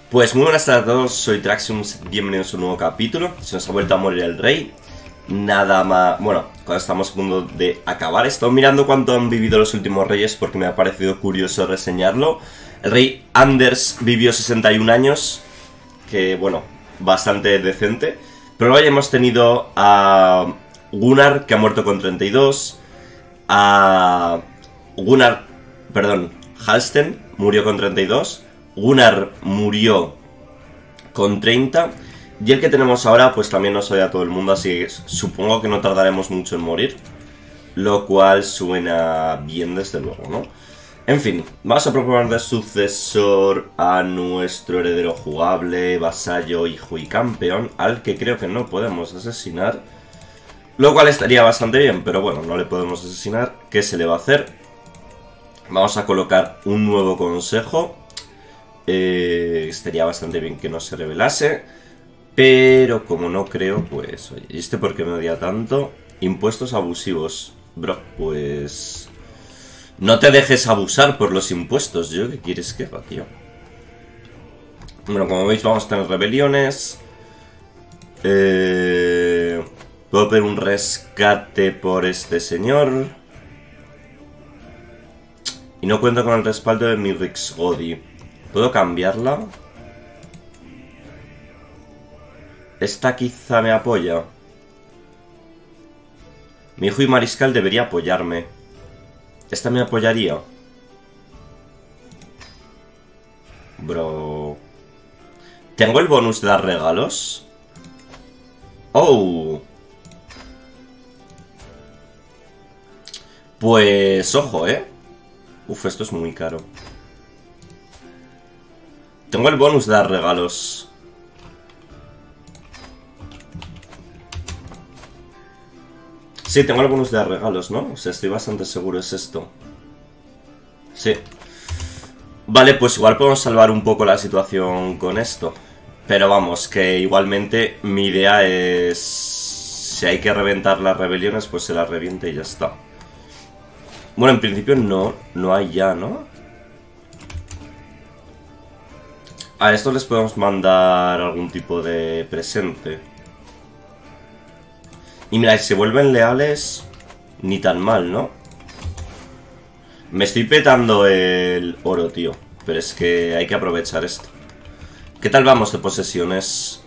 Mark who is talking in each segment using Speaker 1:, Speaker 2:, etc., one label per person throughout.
Speaker 1: Pues muy buenas tardes a todos, soy Traxiums, bienvenidos a un nuevo capítulo. Se nos ha vuelto a morir el rey. Nada más... Bueno, cuando estamos a punto de acabar, he estado mirando cuánto han vivido los últimos reyes porque me ha parecido curioso reseñarlo. El rey Anders vivió 61 años, que bueno, bastante decente. Pero luego ya hemos tenido a Gunnar, que ha muerto con 32. A Halsten murió con 32. Gunnar murió con 30. Y el que tenemos ahora pues también nos odia a todo el mundo, así que supongo que no tardaremos mucho en morir. Lo cual suena bien desde luego, ¿no? En fin, vamos a proponer de sucesor a nuestro heredero jugable, vasallo, hijo y campeón, al que creo que no podemos asesinar. Lo cual estaría bastante bien, pero bueno, no le podemos asesinar. ¿Qué se le va a hacer? Vamos a colocar un nuevo consejo. Estaría bastante bien que no se revelase, pero como no creo, pues... Oye, ¿y este por qué me odia tanto? Impuestos abusivos. Bro, pues... No te dejes abusar por los impuestos. ¿Yo qué quieres que haga, tío? Bueno, como veis vamos a tener rebeliones. Puedo pedir un rescate por este señor. Y no cuento con el respaldo de mi Rixgodi. ¿Puedo cambiarla? Esta quizá me apoya. Mi hijo y mariscal debería apoyarme. ¿Esta me apoyaría? Bro... ¿Tengo el bonus de dar regalos? ¡Oh! Pues... ojo, ¿eh? Uf, esto es muy caro. Tengo el bonus de dar regalos. Sí, tengo el bonus de dar regalos, ¿no? O sea, estoy bastante seguro, es esto. Sí. Vale, pues igual podemos salvar un poco la situación con esto. Pero vamos, que igualmente mi idea es... Si hay que reventar las rebeliones, pues se las reviente y ya está. Bueno, en principio no hay ya, ¿no? A estos les podemos mandar algún tipo de presente. Y mira, si se vuelven leales, ni tan mal, ¿no? Me estoy petando el oro, tío. Pero es que hay que aprovechar esto. ¿Qué tal vamos de posesiones?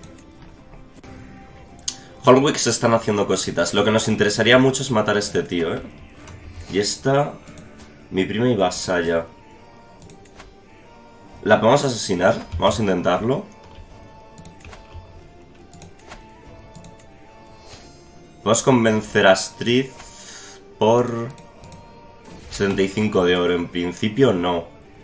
Speaker 1: Holmwick se están haciendo cositas. Lo que nos interesaría mucho es matar a este tío, ¿eh? Y esta... Mi prima y vasalla. ¿La podemos asesinar? Vamos a intentarlo. Podemos convencer a Astrid por 75 de oro. En principio no.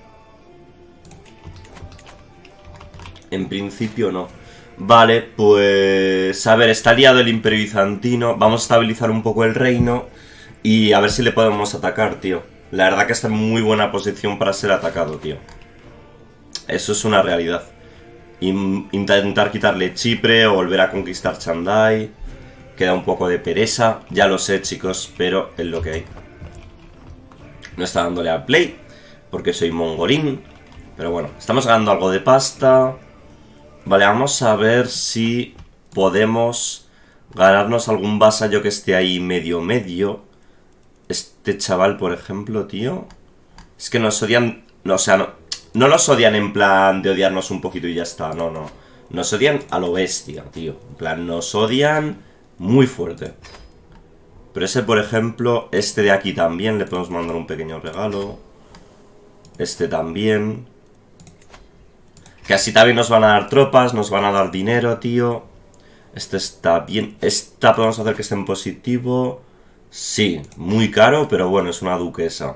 Speaker 1: En principio no. Vale, pues... A ver, está liado el Imperio Bizantino. Vamos a estabilizar un poco el reino. Y a ver si le podemos atacar, tío. La verdad que está en muy buena posición para ser atacado, tío. Eso es una realidad. Intentar quitarle Chipre o volver a conquistar Chandai. Queda un poco de pereza. Ya lo sé, chicos, pero es lo que hay. No está dándole al play porque soy mongolín. Pero bueno, estamos ganando algo de pasta. Vale, vamos a ver si podemos ganarnos algún vasallo que esté ahí medio. Este chaval, por ejemplo, tío. Es que nos odian... No, o sea, no nos odian en plan de odiarnos un poquito y ya está. No. Nos odian a lo bestia, tío. En plan, nos odian muy fuerte. Pero ese, por ejemplo, este de aquí también le podemos mandar un pequeño regalo. Este también. Que así también nos van a dar tropas, nos van a dar dinero, tío. Este está bien. Esta podemos hacer que esté en positivo. Sí, muy caro, pero bueno, es una duquesa.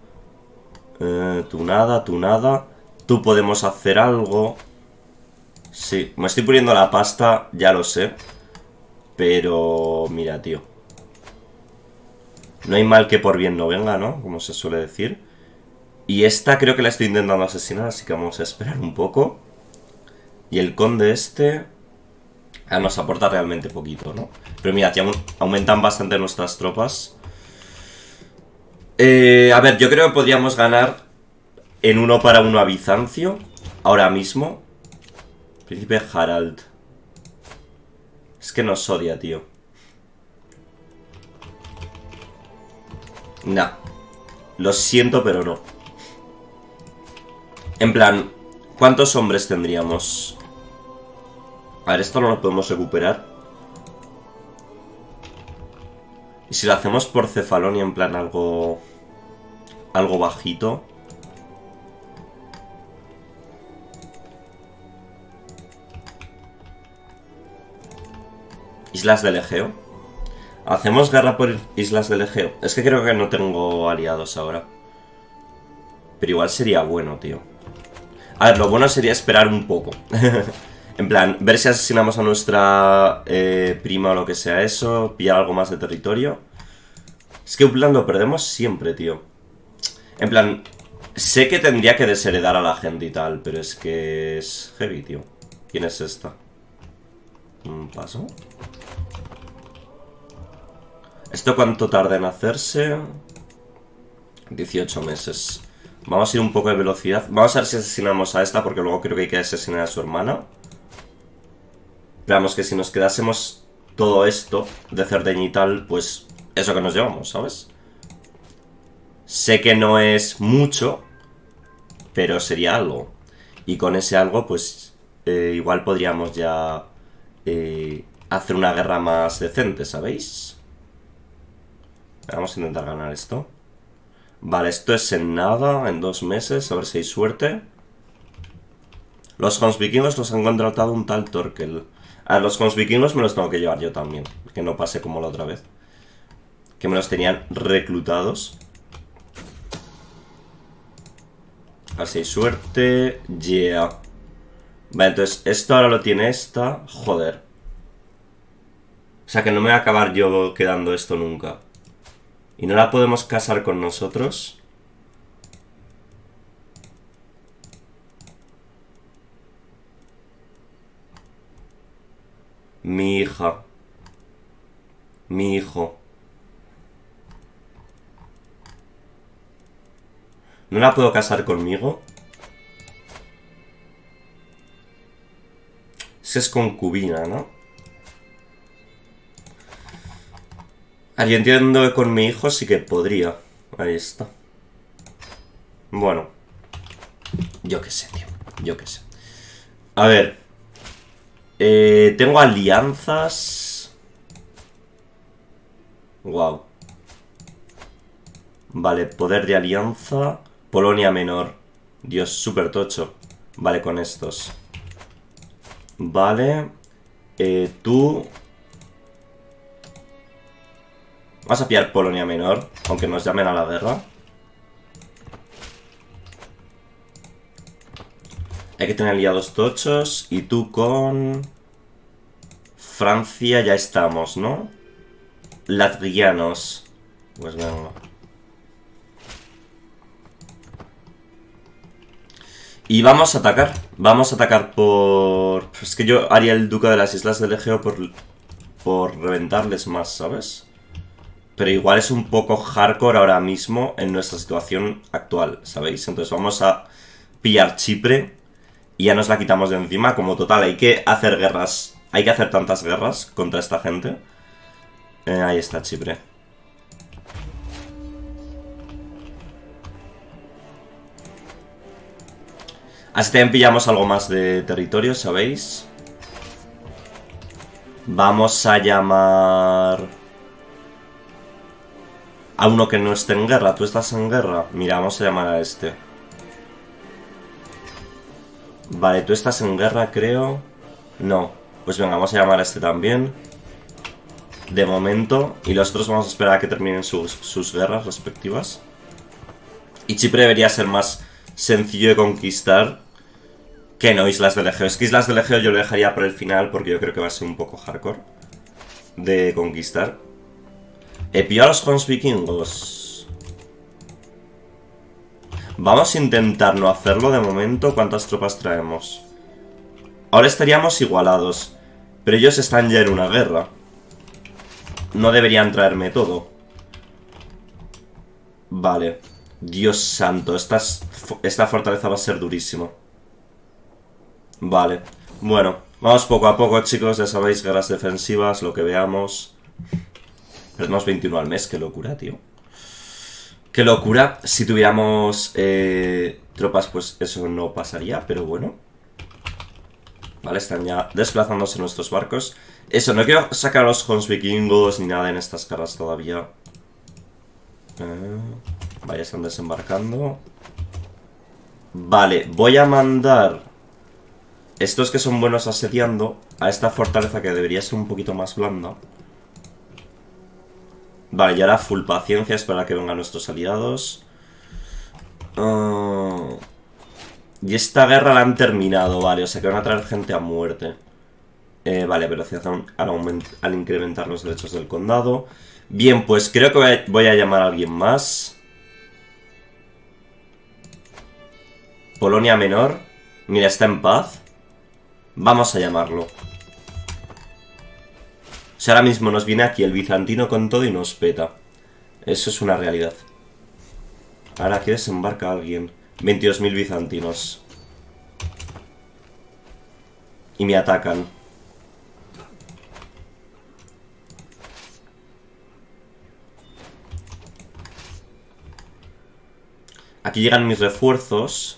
Speaker 1: Tú nada. Tú podemos hacer algo. Sí, me estoy poniendo la pasta, ya lo sé. Pero, mira, tío. No hay mal que por bien no venga, ¿no? Como se suele decir. Y esta creo que la estoy intentando asesinar, así que vamos a esperar un poco. Y el conde este... nos aporta realmente poquito, ¿no? Pero mira, ya aumentan bastante nuestras tropas. A ver, yo creo que podríamos ganar en 1 para 1 a Bizancio ahora mismo. Príncipe Harald. Es que nos odia, tío. Nah. Lo siento, pero no. En plan, ¿cuántos hombres tendríamos? A ver, esto no lo podemos recuperar. Y si lo hacemos por Cefalonia, en plan algo bajito. Islas del Egeo. ¿Hacemos guerra por Islas del Egeo? Es que creo que no tengo aliados ahora. Pero igual sería bueno, tío. A ver, lo bueno sería esperar un poco. En plan, ver si asesinamos a nuestra prima o lo que sea eso. Pillar algo más de territorio. Es que Upland lo perdemos siempre, tío. En plan, sé que tendría que desheredar a la gente y tal, pero es que es heavy, tío. ¿Quién es esta? ¿Un paso? ¿Esto cuánto tarda en hacerse? 18 meses. Vamos a ir un poco de velocidad. Vamos a ver si asesinamos a esta, porque luego creo que hay que asesinar a su hermana. Veamos que si nos quedásemos todo esto de Cerdeña y tal, pues eso que nos llevamos, ¿sabes? Sé que no es mucho, pero sería algo. Y con ese algo, pues igual podríamos ya hacer una guerra más decente, ¿sabéis? Vamos a intentar ganar esto. Vale, esto es en nada, en 2 meses, a ver si hay suerte. Los Hons vikingos los han contratado un tal Torkel. A los Hons vikingos me los tengo que llevar yo también, que no pase como la otra vez. Que me los tenían reclutados. A ver si hay suerte. Yeah. Vale, entonces esto ahora lo tiene esta. Joder. O sea que no me va a acabar yo quedando esto nunca. ¿Y no la podemos casar con nosotros? Mi hija. Mi hijo. ¿No la puedo casar conmigo? Esa es concubina, ¿no? Yo entiendo que con mi hijo sí que podría. Ahí está. Bueno. Yo qué sé, tío. Yo qué sé. A ver. Tengo alianzas. Wow. Vale, poder de alianza. Polonia menor. Dios, súper tocho. Vale, con estos. Vale. Tú... Vas a pillar Polonia menor, aunque nos llamen a la guerra. Hay que tener aliados tochos. Y tú con... Francia ya estamos, ¿no? Latvianos. Pues venga. Y vamos a atacar. Vamos a atacar por... Es que yo haría el duque de las Islas del Egeo por reventarles más, ¿sabes? Pero igual es un poco hardcore ahora mismo en nuestra situación actual, ¿sabéis? Entonces vamos a pillar Chipre y ya nos la quitamos de encima. Como total, hay que hacer guerras. Hay que hacer tantas guerras contra esta gente. Ahí está Chipre. Así también pillamos algo más de territorio, ¿sabéis? Vamos a llamar... a uno que no esté en guerra. ¿Tú estás en guerra? Mira, vamos a llamar a este. Vale, tú estás en guerra, creo. No. Pues venga, vamos a llamar a este también. De momento. Y los otros vamos a esperar a que terminen sus guerras respectivas. Y Chipre debería ser más sencillo de conquistar que no Islas del Egeo. Es que Islas del Egeo yo lo dejaría por el final porque yo creo que va a ser un poco hardcore de conquistar. Pilló a los Hons vikingos. Vamos a intentar no hacerlo de momento. ¿Cuántas tropas traemos? Ahora estaríamos igualados. Pero ellos están ya en una guerra. No deberían traerme todo. Vale. Dios santo, esta fortaleza va a ser durísima. Vale. Bueno, vamos poco a poco, chicos. Ya sabéis, guerras defensivas, lo que veamos. Perdemos 21 al mes, qué locura, tío. Qué locura. Si tuviéramos tropas, pues eso no pasaría, pero bueno. Vale, están ya desplazándose nuestros barcos. Eso, no quiero sacar a los Huns vikingos ni nada en estas caras todavía. Vaya, están desembarcando. Vale, voy a mandar estos que son buenos asediando a esta fortaleza que debería ser un poquito más blanda. Vale, y ahora full paciencia, esperar a que vengan nuestros aliados. Y esta guerra la han terminado, vale, o sea que van a traer gente a muerte. Vale, velocidad al incrementar los derechos del condado. Bien, pues creo que voy a llamar a alguien más. Polonia Menor. Mira, está en paz. Vamos a llamarlo. O sea, ahora mismo nos viene aquí el bizantino con todo y nos peta. Eso es una realidad. Ahora aquí desembarca alguien. 22.000 bizantinos. Y me atacan. Aquí llegan mis refuerzos.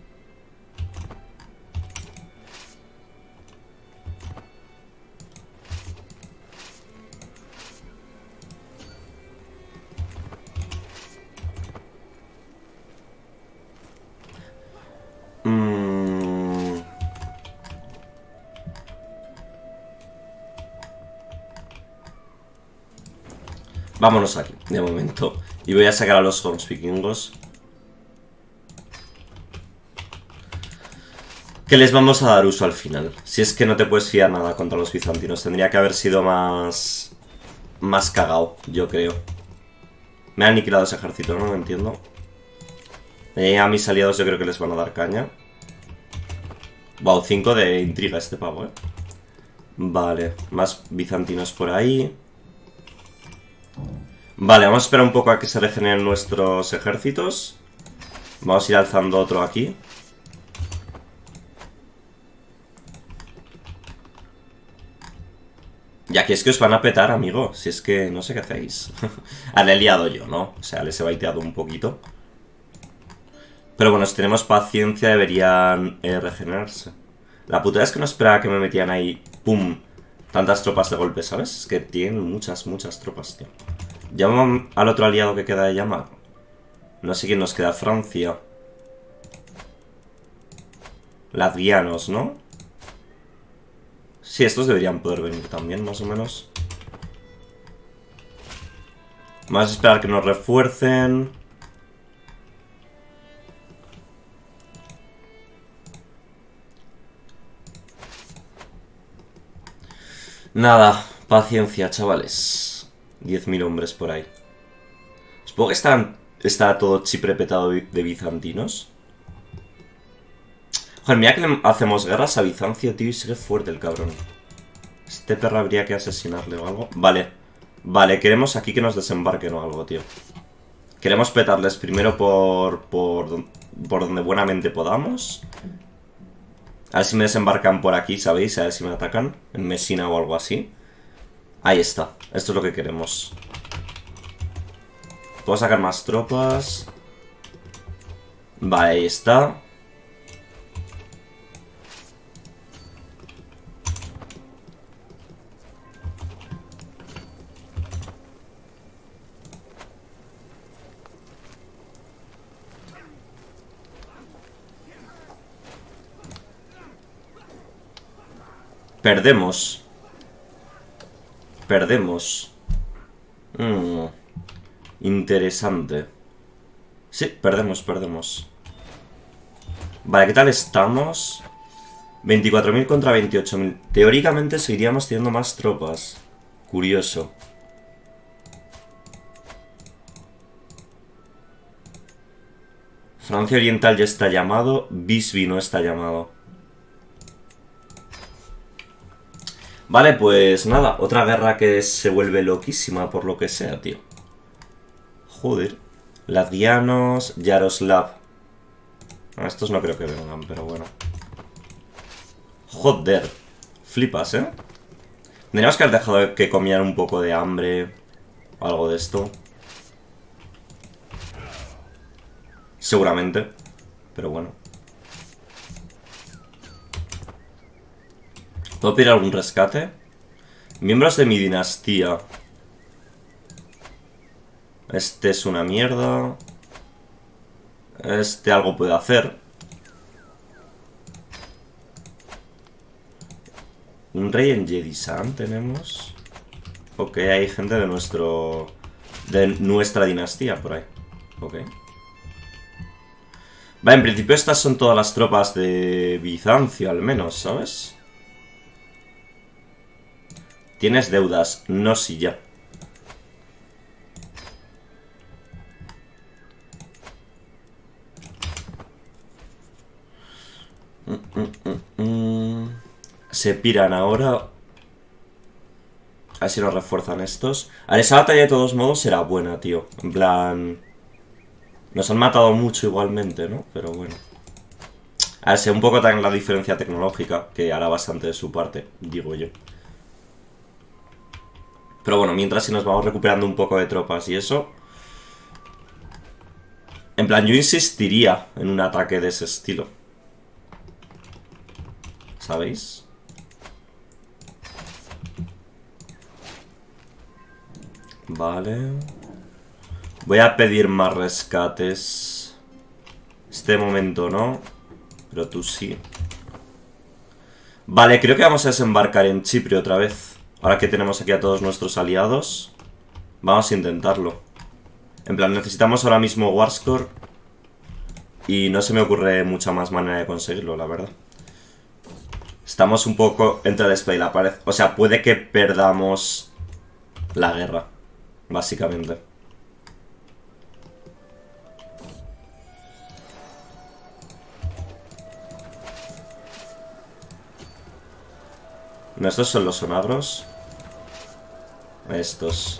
Speaker 1: Vámonos aquí, de momento. Y voy a sacar a los Huns vikingos. Que les vamos a dar uso al final. Si es que no te puedes fiar nada contra los bizantinos. Tendría que haber sido más cagao, yo creo. Me han aniquilado ese ejército, no entiendo. A mis aliados yo creo que les van a dar caña. Wow, 5 de intriga este pavo, eh. Vale, más bizantinos por ahí. Vale, vamos a esperar un poco a que se regeneren nuestros ejércitos. Vamos a ir alzando otro aquí. Y aquí es que os van a petar, amigo. Si es que no sé qué hacéis. Le he liado yo, ¿no? O sea, les he baiteado un poquito. Pero bueno, si tenemos paciencia deberían regenerarse. La putada es que no esperaba que me metían ahí, ¡pum! Tantas tropas de golpe, ¿sabes? Es que tienen muchas tropas, tío. Llamo al otro aliado que queda de llamar. No sé quién nos queda, Francia. Latvianos, ¿no? Sí, estos deberían poder venir también, más o menos. Vamos a esperar que nos refuercen. Nada, paciencia, chavales. 10.000 hombres por ahí. Supongo que está todo Chipre petado de bizantinos. Joder, mira que le hacemos guerras a Bizancio, tío, y sigue fuerte el cabrón. Este perro habría que asesinarle o algo. Vale, vale, queremos aquí que nos desembarquen o algo, tío. Queremos petarles primero por donde buenamente podamos. A ver si me desembarcan por aquí, ¿sabéis? A ver si me atacan en Mesina o algo así. Ahí está, esto es lo que queremos. Puedo sacar más tropas. Vale, ahí está. Perdemos. Perdemos. Interesante. Sí, perdemos. Vale, ¿qué tal estamos? 24.000 contra 28.000. Teóricamente seguiríamos teniendo más tropas. Curioso. Francia Oriental ya está llamado. Visby no está llamado. Vale, pues nada, otra guerra que se vuelve loquísima por lo que sea, tío. Joder. Latvianos, Yaroslav. Estos no creo que vengan, pero bueno. Joder. Flipas, ¿eh? Tendríamos que haber dejado que comieran un poco de hambre. O algo de esto. Seguramente. Pero bueno. ¿Puedo pedir algún rescate? Miembros de mi dinastía. Este es una mierda. Este algo puede hacer. Un rey en Jedisan tenemos. Ok, hay gente de nuestra dinastía por ahí. Ok. Vale, en principio estas son todas las tropas de Bizancio, al menos, ¿sabes? Tienes deudas, no si ya. Se piran ahora. A ver si nos refuerzan estos. A ver, esa batalla de todos modos será buena, tío. En plan... Nos han matado mucho igualmente, ¿no? Pero bueno. A ver, sé un poco también la diferencia tecnológica, que hará bastante de su parte, digo yo. Pero bueno, mientras si nos vamos recuperando un poco de tropas y eso... En plan, yo insistiría en un ataque de ese estilo. ¿Sabéis? Vale. Voy a pedir más rescates. Este momento no. Pero tú sí. Vale, creo que vamos a desembarcar en Chipre otra vez. Ahora que tenemos aquí a todos nuestros aliados. Vamos a intentarlo. En plan, necesitamos ahora mismo Warscore. Y no se me ocurre mucha más manera de conseguirlo, la verdad. Estamos un poco entre la espada y la pared. O sea, puede que perdamos la guerra, básicamente. No, estos son los sonagros. Estos.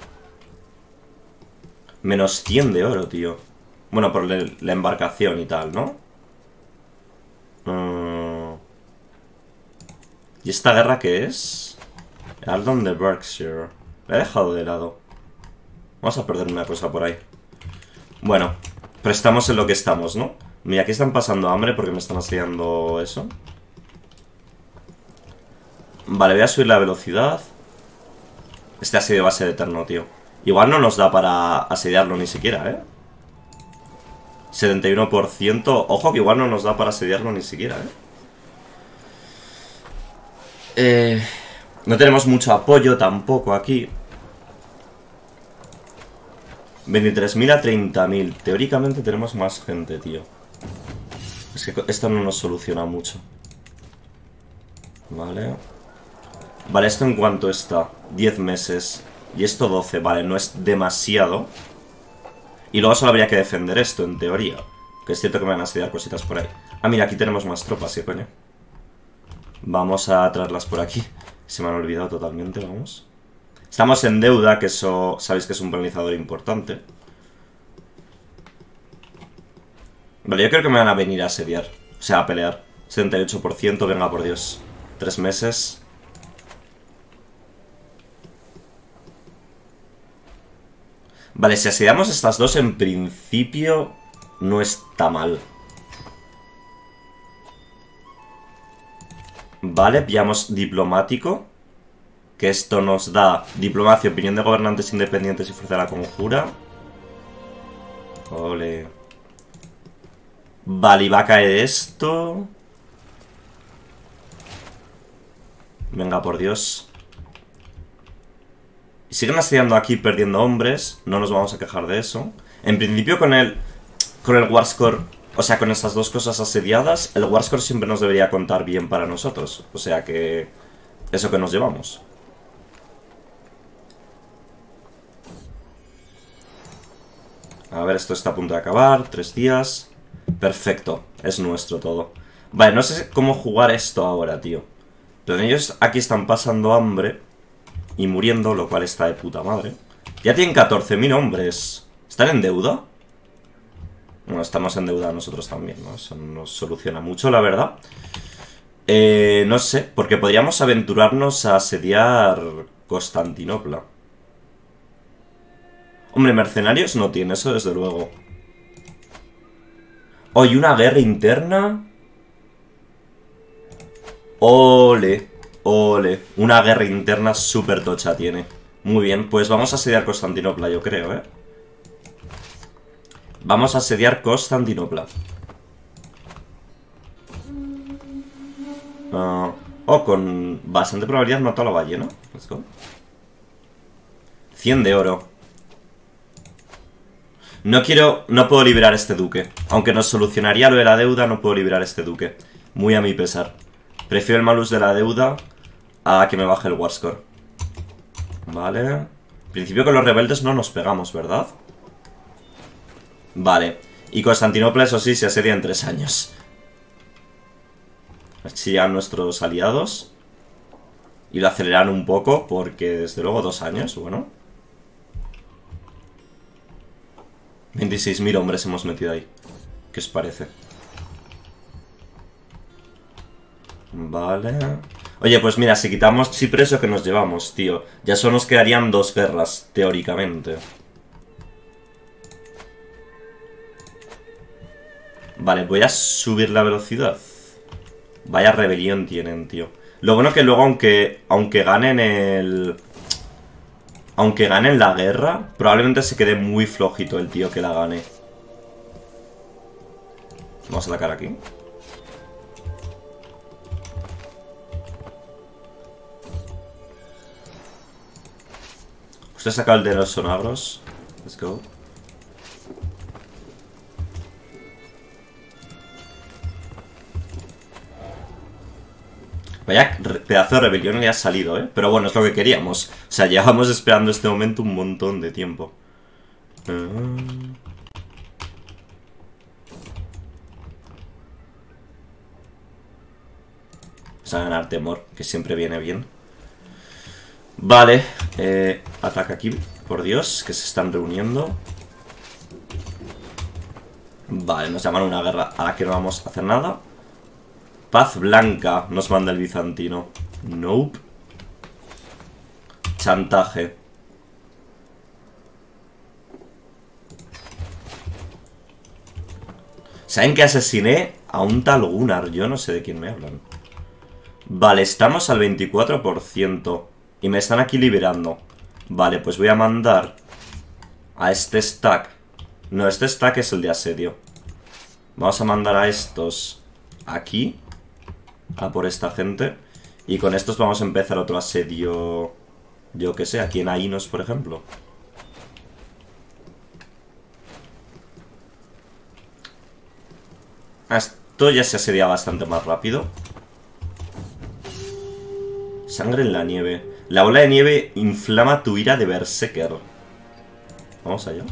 Speaker 1: Menos 100 de oro, tío. Bueno, por la embarcación y tal, ¿no? ¿Y esta guerra qué es? Ealdon de Berkshire. La he dejado de lado. Vamos a perder una cosa por ahí. Bueno, pero estamos en lo que estamos, ¿no? Mira, aquí están pasando hambre porque me están asediando eso. Vale, voy a subir la velocidad. Este asedio va a ser eterno, tío. Igual no nos da para asediarlo ni siquiera, ¿eh? 71%. Ojo que igual no nos da para asediarlo ni siquiera, no tenemos mucho apoyo tampoco aquí. 23.000 a 30.000. Teóricamente tenemos más gente, tío. Es que esto no nos soluciona mucho. Vale. Vale, ¿esto en cuánto está? 10 meses. Y esto 12. Vale, no es demasiado. Y luego solo habría que defender esto, en teoría. Que es cierto que me van a asediar cositas por ahí. Ah, mira, aquí tenemos más tropas, ¿sí, coño? Vamos a traerlas por aquí. Se me han olvidado totalmente, vamos. Estamos en deuda, que eso sabéis que es un penalizador importante. Vale, yo creo que me van a venir a asediar. O sea, a pelear. 78%, venga, por Dios. 3 meses. Vale, si asediamos estas dos, en principio no está mal. Vale, pillamos diplomático. Que esto nos da diplomacia, opinión de gobernantes independientes y fuerza de la conjura. Ole. Vale, y va a caer esto. Venga, por Dios. Y siguen asediando aquí, perdiendo hombres. No nos vamos a quejar de eso. En principio con el Warscore, o sea, con estas dos cosas asediadas, el Warscore siempre nos debería contar bien para nosotros. O sea que... eso que nos llevamos. A ver, esto está a punto de acabar. 3 días. Perfecto. Es nuestro todo. Vale, no sé cómo jugar esto ahora, tío. Pero ellos aquí están pasando hambre y muriendo, lo cual está de puta madre. Ya tienen 14.000 hombres. ¿Están en deuda? Bueno, estamos en deuda nosotros también, ¿no? Eso nos soluciona mucho, la verdad. No sé, porque podríamos aventurarnos a asediar Constantinopla. Hombre, mercenarios no tiene, eso desde luego. ¿Hay una guerra interna? Ole, ole. Una guerra interna súper tocha tiene. Muy bien, pues vamos a asediar Constantinopla, yo creo, ¿eh? Vamos a asediar Constantinopla. Con bastante probabilidad mato a la ballena. Let's go. 100 de oro. No puedo liberar este duque. Aunque nos solucionaría lo de la deuda, no puedo liberar este duque. Muy a mi pesar. Prefiero el malus de la deuda a que me baje el war score. Vale. En principio con los rebeldes no nos pegamos, ¿verdad? Vale. Y Constantinopla, eso sí, se asedia en 3 años. Si llegan nuestros aliados. Y lo aceleran un poco, porque desde luego 2 años, bueno. 26.000 hombres hemos metido ahí. ¿Qué os parece? Vale. Oye, pues mira, si quitamos Chipre, eso que nos llevamos, tío. Ya solo nos quedarían 2 guerras, teóricamente. Vale, voy a subir la velocidad. Vaya rebelión tienen, tío. Lo bueno que luego, aunque ganen Aunque ganen la guerra, probablemente se quede muy flojito el tío que la gane. Vamos a atacar aquí. Usted saca el de los sonagros. Let's go. Vaya pedazo de rebelión le ha salido, ¿eh? Pero bueno, es lo que queríamos. O sea, llevamos esperando este momento un montón de tiempo. Vamos a ganar temor, que siempre viene bien. Vale. Ataca aquí, por Dios, que se están reuniendo. Vale, nos llaman a una guerra a la que no vamos a hacer nada. Paz blanca nos manda el bizantino. Nope. Chantaje. ¿Saben que asesiné a un tal Gunnar? Yo no sé de quién me hablan. Vale, estamos al 24%. Y me están aquí liberando. Vale, pues voy a mandar a este stack. No, este stack es el de asedio. Vamos a mandar a estos aquí. A por esta gente. Y con estos vamos a empezar otro asedio. Yo que sé, aquí en Ainos, por ejemplo. Esto ya se asedia bastante más rápido. Sangre en la nieve. La ola de nieve inflama tu ira de Berserker. Vamos allá.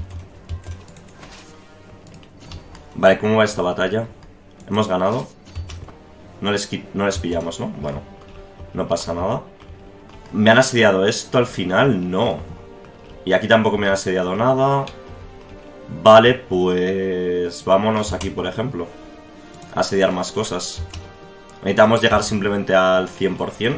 Speaker 1: Vale, ¿cómo va esta batalla? ¿Hemos ganado? No les pillamos, ¿no? Bueno, no pasa nada. ¿Me han asediado esto al final? No. Y aquí tampoco me han asediado nada. Vale, pues vámonos aquí, por ejemplo. A asediar más cosas. Necesitamos llegar simplemente al 100%.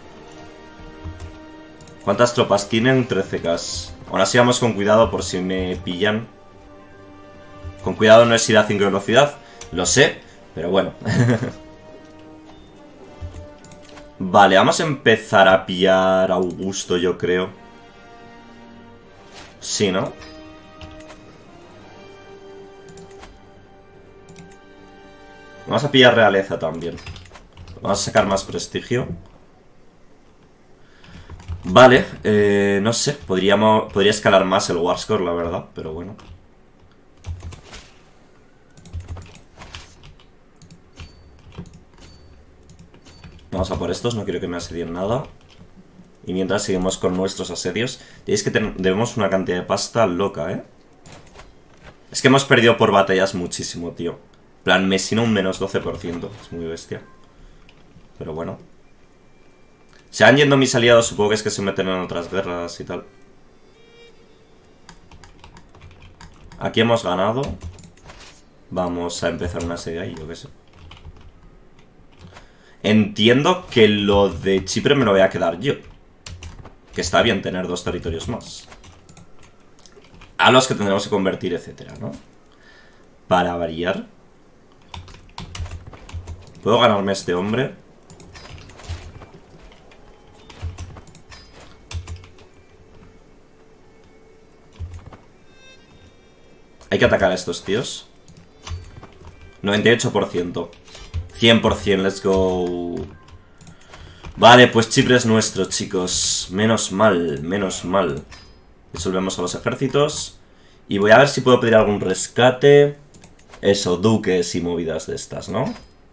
Speaker 1: ¿Cuántas tropas tienen? 13k. Aún así vamos con cuidado por si me pillan. Con cuidado no es ir a 5 velocidad. Lo sé, pero bueno. Vale, vamos a empezar a pillar a Augusto, yo creo. Sí, ¿no? Vamos a pillar realeza también. Vamos a sacar más prestigio. Vale, no sé. Podría escalar más el war score, la verdad, pero bueno. Vamos a por estos, no quiero que me asedien nada. Y mientras seguimos con nuestros asedios. Diréis que debemos una cantidad de pasta loca, ¿eh? Es que hemos perdido por batallas muchísimo, tío. Plan, Mesina un menos 12%. Es muy bestia. Pero bueno. Se van yendo mis aliados, supongo que es que se meten en otras guerras y tal. Aquí hemos ganado. Vamos a empezar una serie ahí, yo qué sé. Entiendo que lo de Chipre me lo voy a quedar yo. Que está bien tener 2 territorios más. A los que tendremos que convertir, etcétera, ¿no? Para variar. ¿Puedo ganarme a este hombre? Hay que atacar a estos tíos. 98%. 100%, let's go. Vale, pues Chipre es nuestro, chicos. Menos mal, menos mal. Disolvemos a los ejércitos. Y voy a ver si puedo pedir algún rescate. Eso, duques y movidas de estas, ¿no?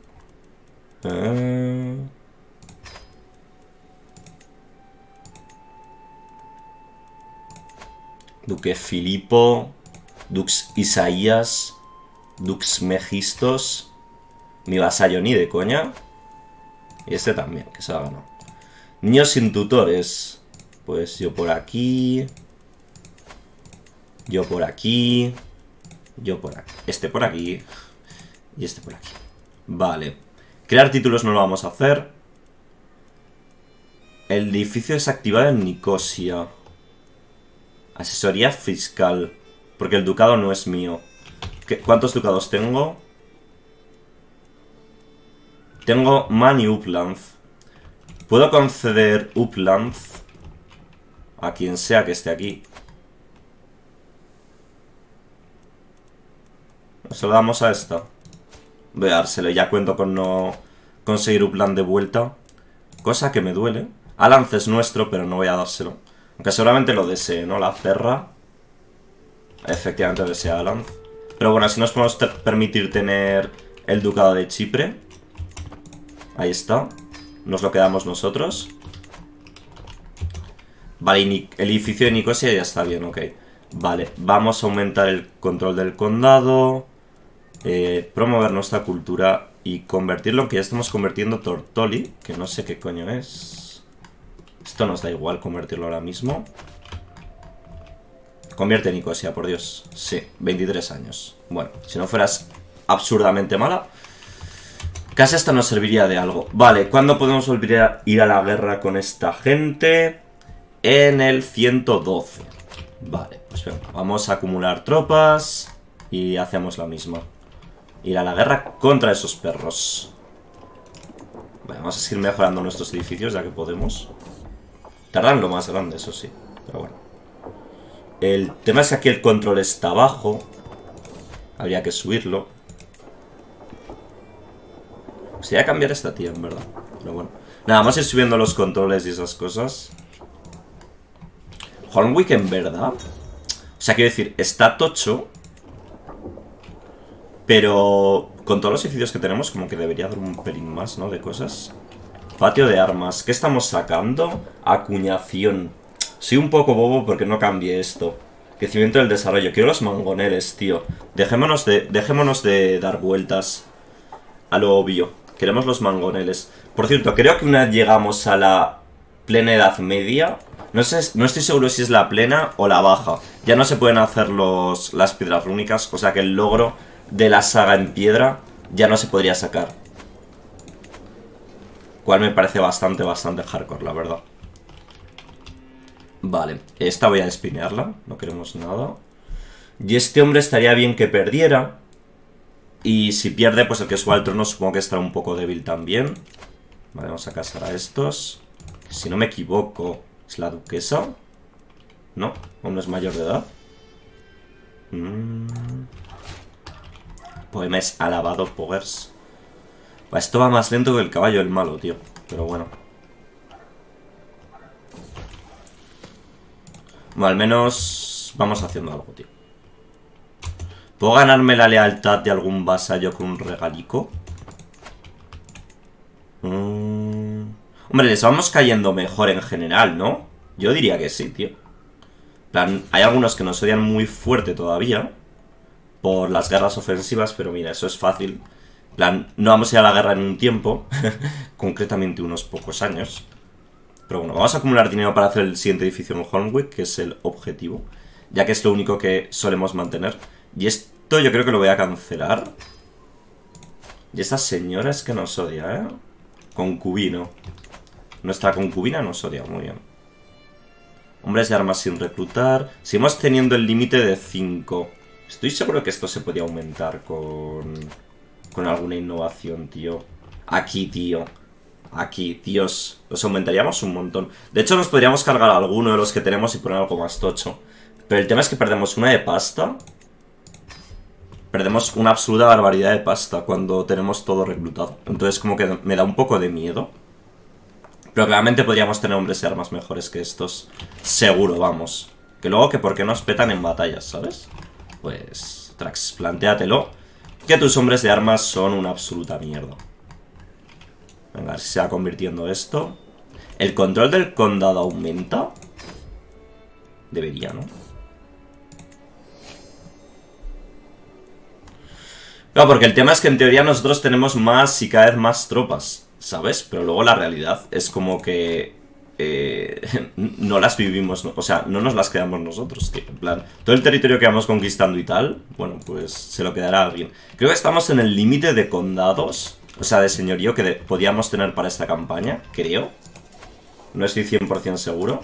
Speaker 1: Duque Filipo. Dux Isaías. Dux Megistos. Mi vasallo ni de coña. Y este también, que se ha ganado. Niños sin tutores. Pues yo por aquí. Yo por aquí. Yo por aquí. Este por aquí. Y este por aquí. Vale. Crear títulos no lo vamos a hacer. El edificio desactivado en Nicosia. Asesoría fiscal. Porque el ducado no es mío. ¿Cuántos ducados tengo? Tengo Man y Uppland. Puedo conceder Uppland a quien sea que esté aquí. Se lo damos a esta. Voy a dárselo. Ya cuento con no conseguir Uppland de vuelta. Cosa que me duele. Alanz es nuestro, pero no voy a dárselo. Aunque seguramente lo desee, ¿no? La perra. Efectivamente desea Alanz. Pero bueno, así nos podemos permitir tener el ducado de Chipre. Ahí está. Nos lo quedamos nosotros. Vale, y el edificio de Nicosia ya está bien, ok. Vale, vamos a aumentar el control del condado. Promover nuestra cultura y convertirlo, aunque ya estamos convirtiendo Tortoli, que no sé qué coño es. Esto nos da igual convertirlo ahora mismo. Convierte Nicosia, por Dios. Sí, 23 años. Bueno, si no fueras absurdamente mala, casi hasta nos serviría de algo. Vale, ¿cuándo podemos volver a ir a la guerra con esta gente? En el 112. Vale, pues venga, vamos a acumular tropas y hacemos la misma. Ir a la guerra contra esos perros. Vale, vamos a seguir mejorando nuestros edificios ya que podemos. Tardan lo más grande, eso sí. Pero bueno. El tema es que aquí el control está bajo. Habría que subirlo. Sería cambiar esta tía, en verdad. Pero bueno. Nada, vamos a ir subiendo los controles y esas cosas. Hornwick, en verdad. O sea, quiero decir, está tocho. Pero con todos los edificios que tenemos, como que debería dar un pelín más, ¿no? De cosas. Patio de armas. ¿Qué estamos sacando? Acuñación. Soy un poco bobo porque no cambié esto. Crecimiento del desarrollo. Quiero los mangoneles, tío. Dejémonos de dar vueltas a lo obvio. Queremos los mangoneles. Por cierto, creo que una vez llegamos a la plena Edad Media. No estoy seguro si es la plena o la baja. Ya no se pueden hacer las piedras rúnicas. O sea que el logro de la saga en piedra ya no se podría sacar. Cual me parece bastante hardcore, la verdad. Vale, esta voy a espinearla. No queremos nada. Y este hombre estaría bien que perdiera. Y si pierde, pues el que suba al trono supongo que estará un poco débil también. Vale, vamos a casar a estos. Si no me equivoco, ¿es la duquesa? No, aún no es mayor de edad. Poema es alabado Poggers. Esto va más lento que el caballo del malo, tío. Pero bueno. Bueno, al menos vamos haciendo algo, tío. ¿Puedo ganarme la lealtad de algún vasallo con un regalico? Hombre, les vamos cayendo mejor en general, ¿no? Yo diría que sí, tío. En plan, hay algunos que nos odian muy fuerte todavía por las guerras ofensivas, pero mira, eso es fácil. En plan, no vamos a ir a la guerra en un tiempo, concretamente unos pocos años. Pero bueno, vamos a acumular dinero para hacer el siguiente edificio en Hornwick, que es el objetivo, ya que es lo único que solemos mantener. Y esto yo creo que lo voy a cancelar. Y esta señora es que nos odia, ¿eh? Concubino. Nuestra concubina nos odia, muy bien. Hombres de armas sin reclutar. Seguimos teniendo el límite de 5. Estoy seguro que esto se podía aumentar con alguna innovación, tío. Aquí, tío. Aquí, Dios. Los aumentaríamos un montón. De hecho, nos podríamos cargar alguno de los que tenemos y poner algo más tocho. Pero el tema es que perdemos una de pasta. Perdemos una absoluta barbaridad de pasta cuando tenemos todo reclutado. Entonces como que me da un poco de miedo. Pero claramente podríamos tener hombres de armas mejores que estos. Seguro, vamos. Que luego que por qué nos petan en batallas, ¿sabes? Pues, Trax, plantéatelo. Que tus hombres de armas son una absoluta mierda. Venga, a ver si se va convirtiendo esto. ¿El control del condado aumenta? Debería, ¿no? Claro, porque el tema es que en teoría nosotros tenemos más y cada vez más tropas, ¿sabes? Pero luego la realidad es como que no las vivimos, ¿no? O sea, no nos las quedamos nosotros, tío. En plan, todo el territorio que vamos conquistando y tal, bueno, pues se lo quedará alguien. Creo que estamos en el límite de condados, o sea, de señorío que podíamos tener para esta campaña, creo. No estoy 100% seguro.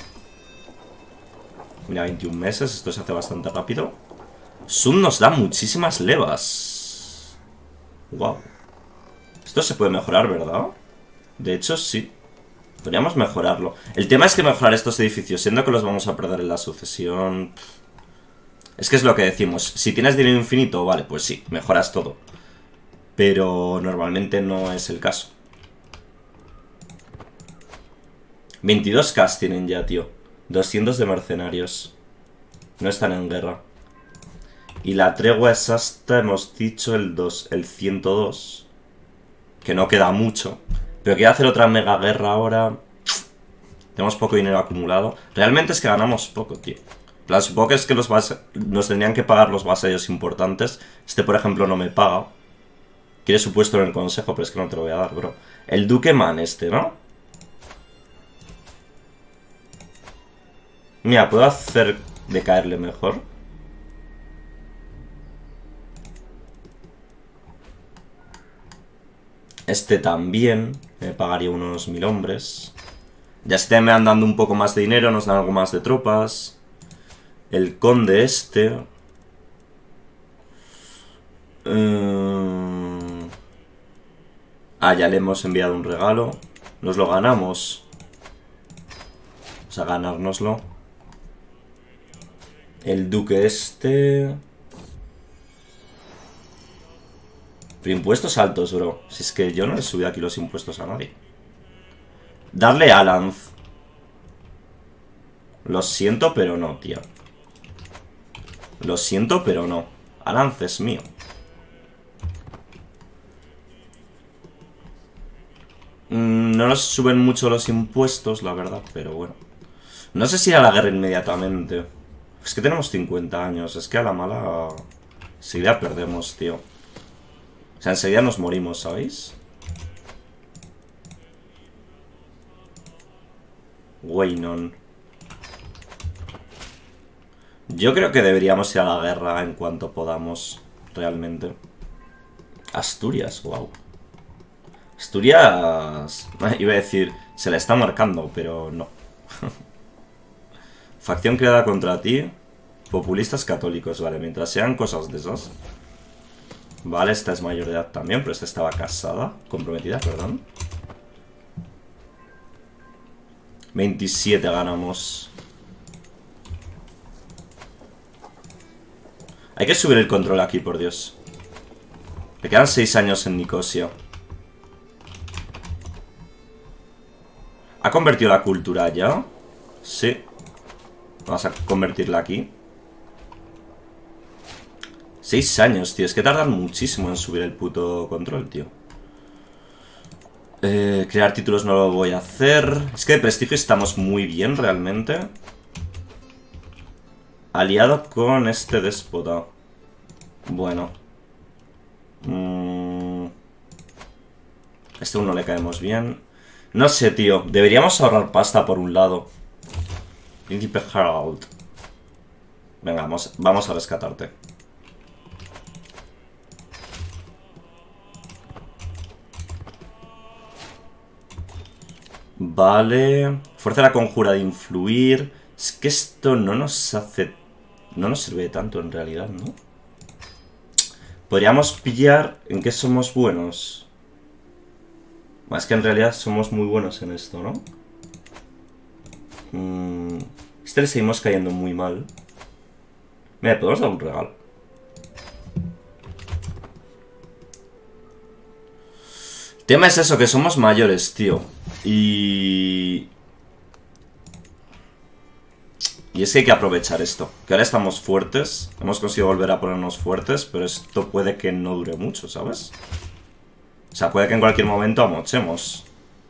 Speaker 1: Mira, 21 meses, esto se hace bastante rápido. Sun nos da muchísimas levas. Wow. Esto se puede mejorar, ¿verdad? De hecho, sí. Podríamos mejorarlo. El tema es que mejorar estos edificios, siendo que los vamos a perder en la sucesión... Es que es lo que decimos. Si tienes dinero infinito, vale, pues sí, mejoras todo. Pero normalmente no es el caso. 22k tienen ya, tío. 200 de mercenarios. No están en guerra. Y la tregua es hasta, hemos dicho, el 102. Que no queda mucho. Pero quiero hacer otra mega guerra ahora. Tenemos poco dinero acumulado. Realmente es que ganamos poco, tío. Supongo que es que nos tendrían que pagar los vasallos importantes. Este, por ejemplo, no me paga. Quiere su puesto en el consejo, pero es que no te lo voy a dar, bro. El duque man este, ¿no? Mira, puedo hacer decaerle mejor. Este también. Me pagaría unos 1000 hombres. Ya se me van dando un poco más de dinero. Nos dan algo más de tropas. El conde este. Ya le hemos enviado un regalo. Nos lo ganamos. Vamos a ganárnoslo. El duque este. Pero impuestos altos, bro. Si es que yo no le he subido aquí los impuestos a nadie. Darle a Alanz. Lo siento, pero no, tío. Lo siento, pero no. Alanz es mío. No nos suben mucho los impuestos, la verdad, pero bueno. No sé si ir a la guerra inmediatamente. Es que tenemos 50 años. Es que a la mala... enseguida perdemos, tío. O sea, enseguida nos morimos, ¿sabéis? Weynon. Yo creo que deberíamos ir a la guerra en cuanto podamos, realmente. Asturias, wow. Asturias... iba a decir, se la está marcando, pero no. Facción creada contra ti. Populistas católicos, vale, mientras sean cosas de esas. Vale, esta es mayor de edad también, pero esta estaba casada, comprometida, perdón. 27 ganamos. Hay que subir el control aquí, por Dios. Me quedan 6 años en Nicosia. ¿Ha convertido la cultura ya? Sí. Vamos a convertirla aquí. 6 años, tío. Es que tardan muchísimo en subir el puto control, tío. Crear títulos no lo voy a hacer. Es que de prestigio estamos muy bien, realmente. Aliado con este déspota. Bueno. Este uno le caemos bien. No sé, tío. Deberíamos ahorrar pasta por un lado. Príncipe Harald. Venga, vamos a rescatarte. Vale. Fuerza de la conjura de influir. Es que esto no nos hace... No nos sirve de tanto en realidad, ¿no? Podríamos pillar en qué somos buenos. Es que en realidad somos muy buenos en esto, ¿no? Este le seguimos cayendo muy mal. Mira, podemos dar un regalo. El tema es eso, que somos mayores, tío. Y es que hay que aprovechar esto. Que ahora estamos fuertes. Hemos conseguido volver a ponernos fuertes. Pero esto puede que no dure mucho, ¿sabes? O sea, puede que en cualquier momento amochemos.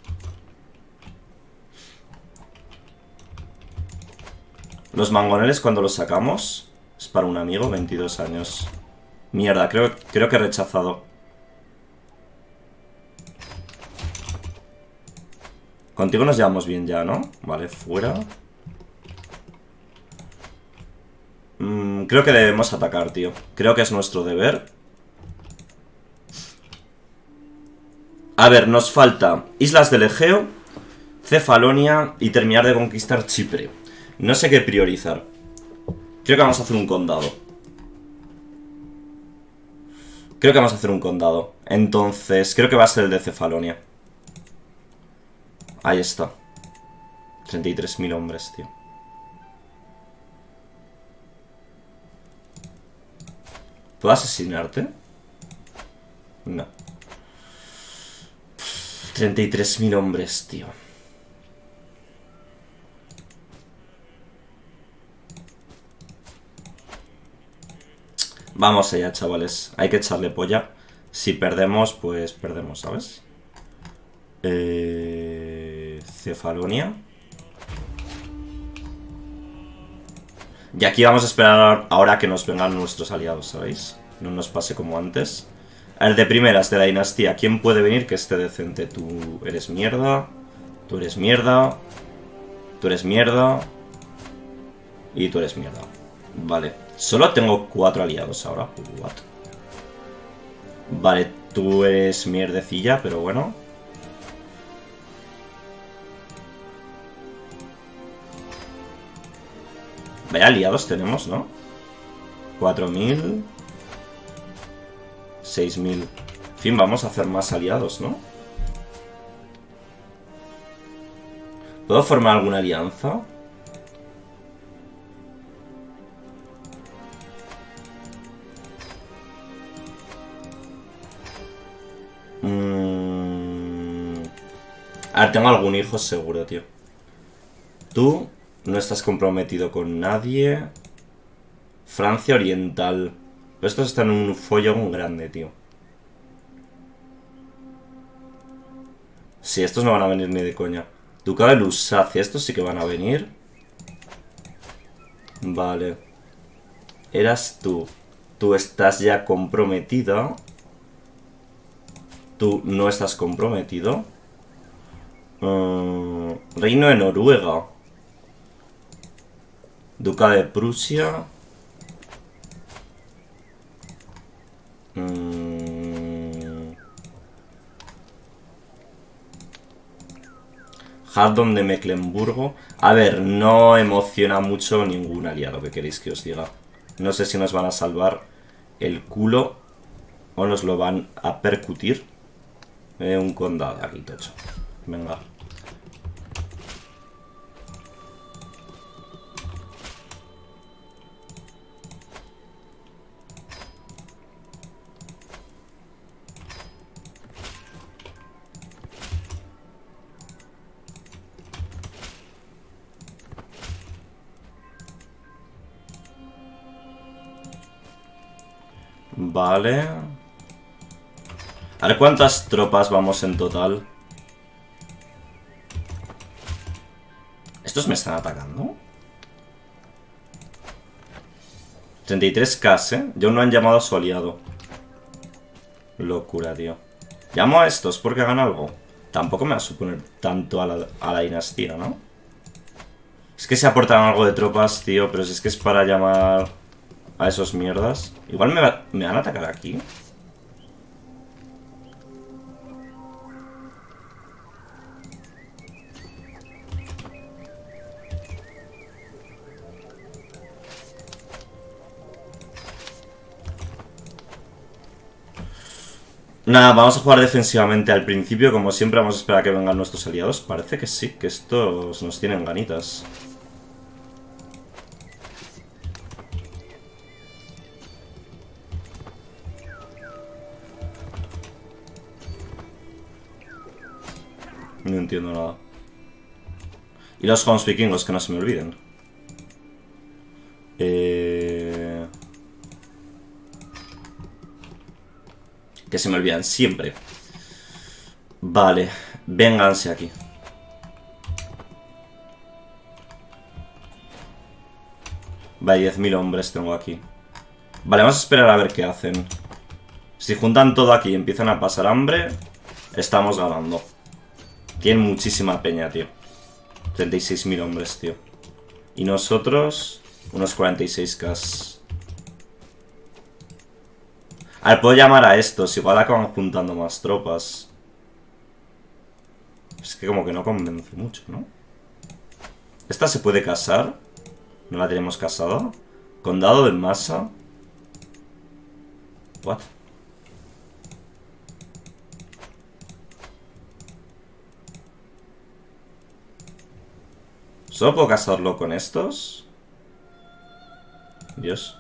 Speaker 1: Los mangoneles cuando los sacamos... Es para un amigo, 22 años. Mierda, creo que he rechazado. Contigo nos llevamos bien ya, ¿no? Vale, fuera. Creo que debemos atacar, tío. Creo que es nuestro deber. A ver, nos falta Islas del Egeo, Cefalonia y terminar de conquistar Chipre. No sé qué priorizar. Creo que vamos a hacer un condado. Entonces, creo que va a ser el de Cefalonia. Ahí está. 33.000 hombres, tío. ¿Puedo asesinarte? No. 33.000 hombres, tío. Vamos allá, chavales. Hay que echarle polla. Si perdemos, pues perdemos, ¿sabes? Cefalonia. Y aquí vamos a esperar ahora que nos vengan nuestros aliados, ¿sabéis? No nos pase como antes. A ver, de primeras, de la dinastía, ¿quién puede venir que esté decente? Tú eres mierda. Tú eres mierda. Tú eres mierda. Y tú eres mierda. Vale. Solo tengo 4 aliados ahora. What? Vale, tú eres mierdecilla, pero bueno. Vaya aliados tenemos, ¿no? 4.000. 6.000. En fin, vamos a hacer más aliados, ¿no? ¿Puedo formar alguna alianza? A ver, tengo algún hijo seguro, tío. Tú no estás comprometido con nadie. Francia Oriental. Pero estos están en un follón grande, tío. Sí, estos no van a venir ni de coña. Ducado de Lusacia, estos sí que van a venir. Vale. Eras tú. Tú estás ya comprometida. Tú no estás comprometido. Reino de Noruega. Ducado de Prusia. Hardon de Mecklenburgo. A ver, no emociona mucho ningún aliado, que queréis que os diga. No sé si nos van a salvar el culo o nos lo van a percutir. Un condado aquí, tocho. Venga. Vale. A ver cuántas tropas vamos en total. ¿Estos me están atacando? 33k, ¿eh? Ya no han llamado a su aliado. Locura, tío. Llamo a estos porque hagan algo. Tampoco me va a suponer tanto a la dinastía, ¿no? Es que se aportan algo de tropas, tío. Pero si es que es para llamar a esos mierdas. Igual me van a atacar aquí. Nada, vamos a jugar defensivamente al principio. Como siempre, vamos a esperar a que vengan nuestros aliados. Parece que sí, que estos nos tienen ganitas. No entiendo nada. Y los Hounds vikingos, que no se me olviden. Que se me olvidan siempre. Vale, vénganse aquí. Vale, 10.000 hombres tengo aquí. Vale, vamos a esperar a ver qué hacen. Si juntan todo aquí y empiezan a pasar hambre, estamos ganando. Tienen muchísima peña, tío. 36.000 hombres, tío. Y nosotros, unos 46k. A ver, puedo llamar a estos. Igual acaban juntando más tropas. Es que como que no convence mucho, ¿no? ¿Esta se puede casar? ¿No la tenemos casada? Condado de masa. What? ¿Solo puedo casarlo con estos? Dios.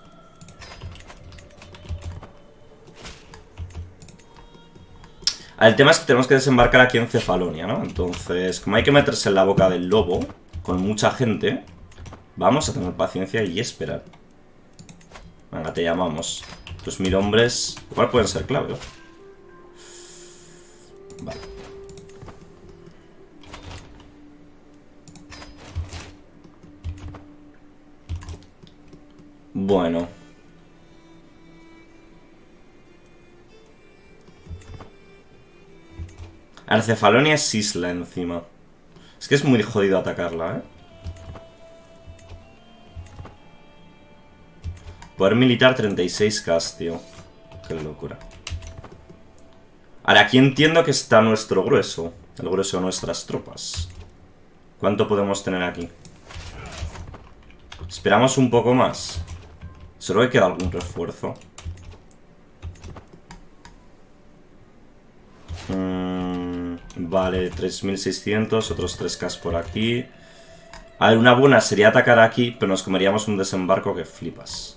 Speaker 1: El tema es que tenemos que desembarcar aquí en Cefalonia, ¿no? Entonces, como hay que meterse en la boca del lobo con mucha gente, vamos a tener paciencia y esperar. Venga, te llamamos. Tus 1000 hombres igual pueden ser clave, ¿no? Vale. Bueno. Arcefalonia es isla encima. Es que es muy jodido atacarla, ¿eh? Poder militar 36k, tío. Qué locura. Ahora, aquí entiendo que está nuestro grueso. El grueso de nuestras tropas. ¿Cuánto podemos tener aquí? Esperamos un poco más. Solo que queda algún refuerzo. Vale, 3600, otros 3k por aquí. A ver, una buena sería atacar aquí, pero nos comeríamos un desembarco que flipas.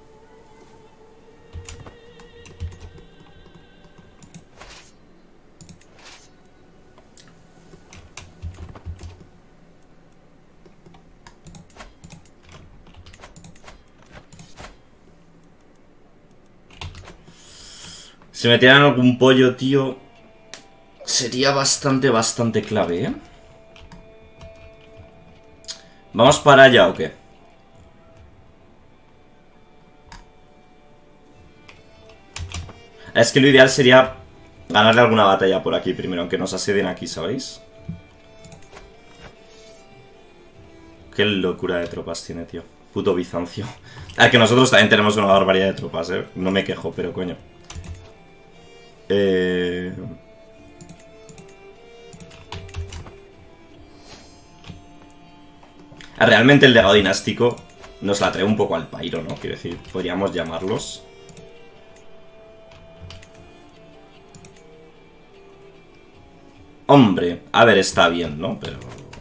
Speaker 1: Si me tiran algún pollo, tío, sería bastante clave, ¿eh? ¿Vamos para allá o qué? Es que lo ideal sería ganarle alguna batalla por aquí primero, aunque nos asedien aquí, ¿sabéis? Qué locura de tropas tiene, tío. Puto Bizancio. A ver, que nosotros también tenemos una barbaridad de tropas, ¿eh? No me quejo, pero coño. Realmente el legado dinástico nos la trae un poco al pairo, ¿no? Quiero decir, podríamos llamarlos. Hombre, a ver, está bien, ¿no? Pero...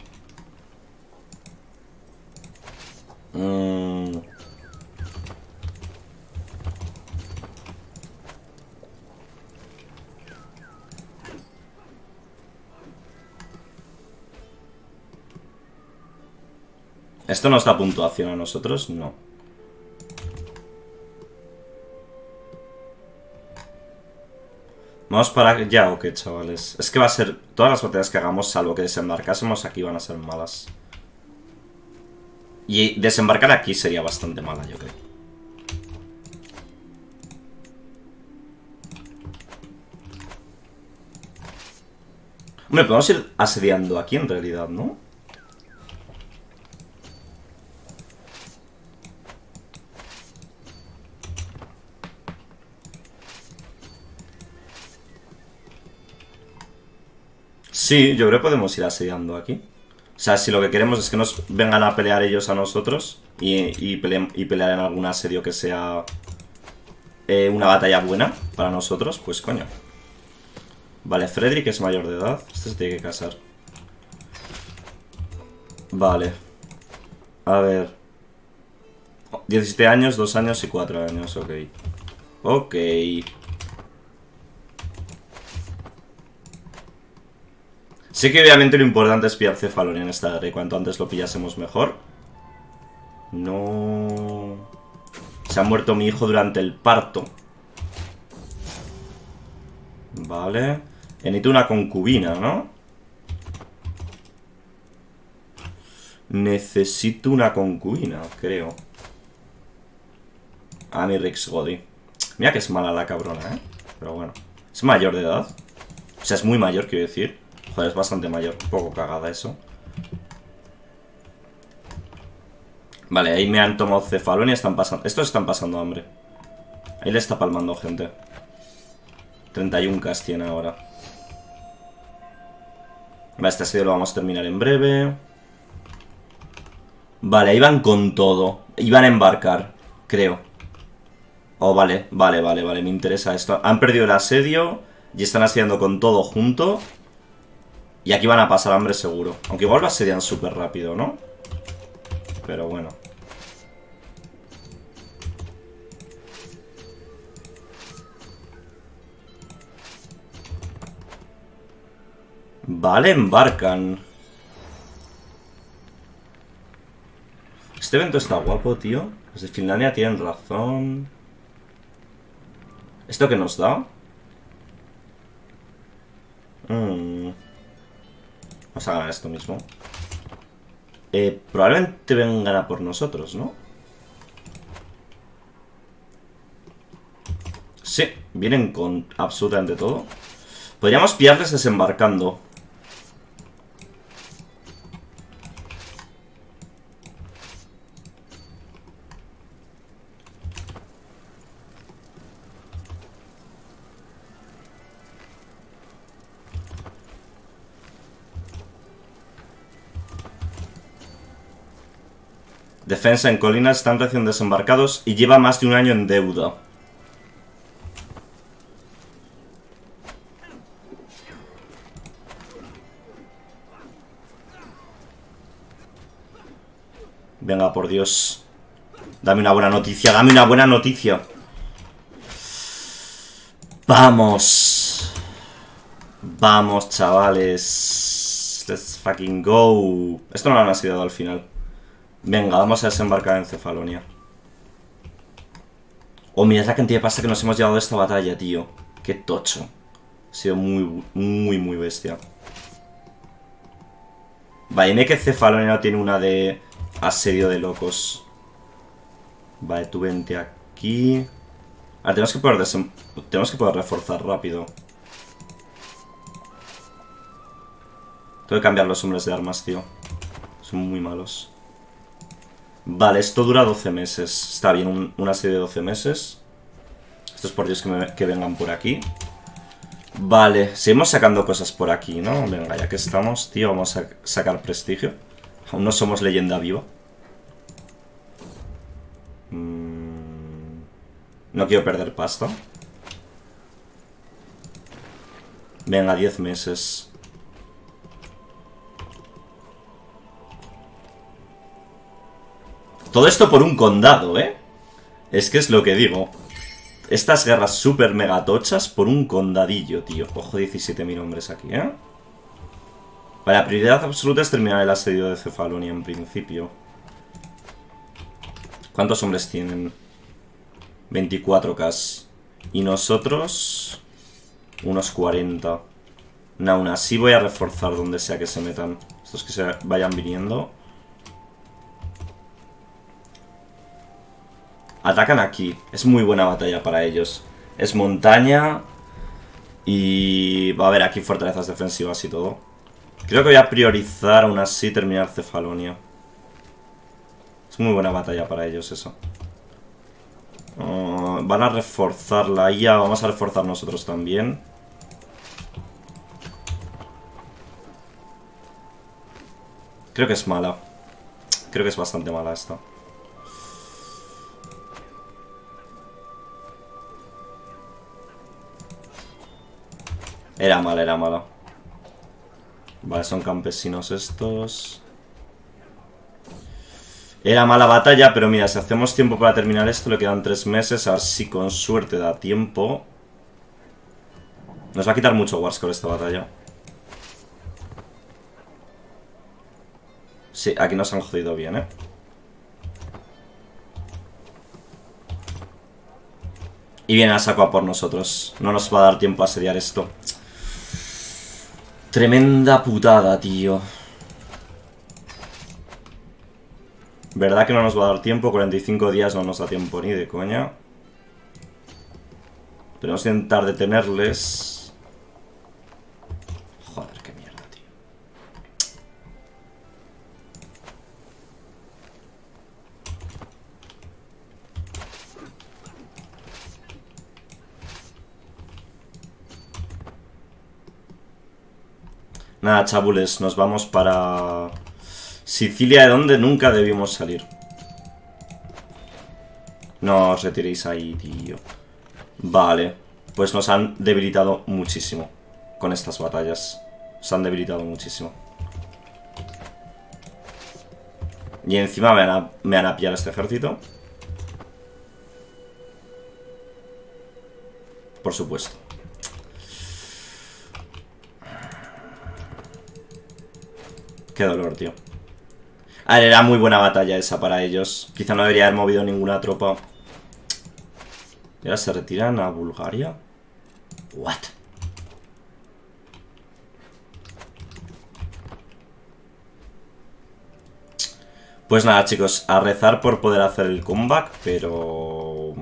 Speaker 1: ¿Esto nos da puntuación a nosotros? No. ¿Vamos para allá o qué, chavales? Es que va a ser... Todas las batallas que hagamos, salvo que desembarcásemos aquí, van a ser malas. Y desembarcar aquí sería bastante mala, yo creo. Hombre, podemos ir asediando aquí en realidad, ¿no? Sí, yo creo que podemos ir asediando aquí. O sea, si lo que queremos es que nos vengan a pelear ellos a nosotros y pelear en algún asedio que sea una batalla buena para nosotros, pues coño. Vale, Frederick es mayor de edad. Este se tiene que casar. Vale. A ver. 17 años, 2 años y 4 años, ok. Ok. Sí que obviamente lo importante es pillar Cefalonia en esta era y cuanto antes lo pillásemos mejor. No... Se ha muerto mi hijo durante el parto. Vale. Necesito una concubina, ¿no? Necesito una concubina, creo. Ah, mi Rix Godi. Mira que es mala la cabrona, ¿eh? Pero bueno. Es mayor de edad. O sea, es muy mayor, quiero decir. Joder, es bastante mayor. Un poco cagada eso. Vale, ahí me han tomado Cefalonia y están pasando... Estos están pasando hambre. Ahí le está palmando gente. 31k tiene ahora. Vale, este asedio lo vamos a terminar en breve. Vale, ahí van con todo. Iban a embarcar, creo. Oh, vale, me interesa esto. Han perdido el asedio y están asediando con todo junto. Y aquí van a pasar hambre seguro. Aunque igual lo asedian súper rápido, ¿no? Pero bueno. Vale, embarcan. Este evento está guapo, tío. Los de Finlandia tienen razón. ¿Esto qué nos da? Vamos a ganar esto mismo. Probablemente vengan a por nosotros, ¿no? Sí, vienen con absolutamente todo. Podríamos pillarles desembarcando. Defensa en colinas, están recién desembarcados y lleva más de un año en deuda. Venga, por Dios. Dame una buena noticia, dame una buena noticia. ¡Vamos! Vamos, chavales. Let's fucking go. Esto no lo han asidiado al final. Venga, vamos a desembarcar en Cefalonia. Oh, mirad la cantidad de pasta que nos hemos llevado de esta batalla, tío. Qué tocho. Ha sido muy bestia. Vale, dime que Cefalonia no tiene una de asedio de locos. Vale, tú vente aquí. Ahora tenemos que poder reforzar rápido. Tengo que cambiar los hombres de armas, tío. Son muy malos. Vale, esto dura 12 meses. Está bien, una serie de 12 meses. Esto es por Dios que vengan por aquí. Vale, seguimos sacando cosas por aquí, ¿no? Venga, ya que estamos, tío, vamos a sacar prestigio. Aún no somos leyenda viva. No quiero perder pasta. Venga, 10 meses. Todo esto por un condado, ¿eh? Es que es lo que digo. Estas guerras super mega tochas por un condadillo, tío. Ojo, 17.000 hombres aquí, ¿eh? Vale, la prioridad absoluta es terminar el asedio de Cefalonia en principio. ¿Cuántos hombres tienen? 24k. Y nosotros... unos 40. Aún así voy a reforzar donde sea que se metan. Estos que se vayan viniendo. Atacan aquí. Es muy buena batalla para ellos. Es montaña. Y va a haber aquí fortalezas defensivas y todo. Creo que voy a priorizar aún así terminar Cefalonia. Es muy buena batalla para ellos eso. Van a reforzar la IA. Vamos a reforzar nosotros también. Creo que es mala. Creo que es bastante mala esta. Era mala, era mala. Vale, son campesinos estos. Era mala batalla, pero mira, si hacemos tiempo para terminar esto, le quedan 3 meses. A ver si con suerte da tiempo. Nos va a quitar mucho Warscore esta batalla. Sí, aquí nos han jodido bien, ¿eh? Y viene a saco a por nosotros. No nos va a dar tiempo a asediar esto. Tremenda putada, tío. ¿Verdad que no nos va a dar tiempo? 45 días no nos da tiempo ni de coña. Tenemos que intentar detenerles. Joder, qué mierda, tío. Nada, chabules, nos vamos para Sicilia, de donde nunca debimos salir. No os retiréis ahí, tío. Vale, pues nos han debilitado muchísimo con estas batallas. Se han debilitado muchísimo. Y encima me van a pillar este ejército. Por supuesto. Qué dolor, tío. A ver, era muy buena batalla esa para ellos. Quizá no debería haber movido ninguna tropa. ¿Y ahora se retiran a Bulgaria? ¿What? Pues nada, chicos, a rezar por poder hacer el comeback, pero...